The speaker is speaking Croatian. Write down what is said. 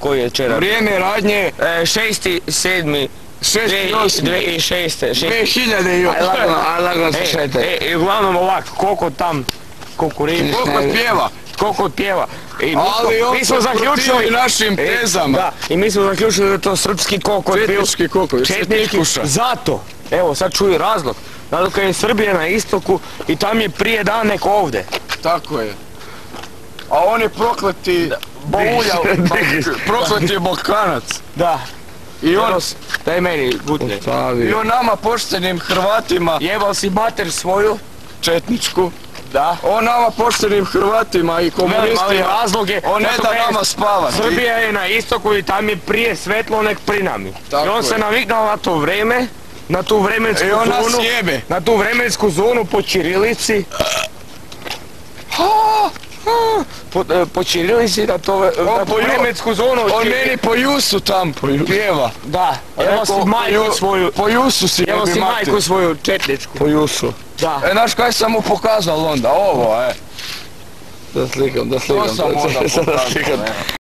koji je včera. Vrijeme radnje 6.7. 2006. 2000 lagano se šete. I uglavnom ovak, koliko tam kukuriku. Koliko pjeva. Ali mi smo zaključili našim tezama. Da, i mi smo zaključili da je to srpski kokot bio. Četnički kokot, Četnički. Zato, evo sad čuj razlog. Zato kad je Srbija na istoku i tam je prije dan nek ovde. Tako je. A on je prokleti prokleti Balkanac. Da. I on... Daj meni gutne. I on nama poštenim Hrvatima... Jebal si mater svoju. Četničku. Da. On nama poštenim Hrvatima i komunistima... On ne da nama spavati. Srbija je na istoku i tam je prije svetlo nek prinami. I on se naviknao na to vreme, na tu vremensku zonu. I on nas jebe. Na tu vremensku zonu po ćirilici. Po ćirilici na tu vremensku zonu. On meni po Jusu tam pjeva. Da, evo si majku svoju. Po Jusu si evo si majku svoju četničku. Po Jusu. Da. Znaš kaj sam mu pokazal onda? Ovo, Da slikam. To sam onda pokazal,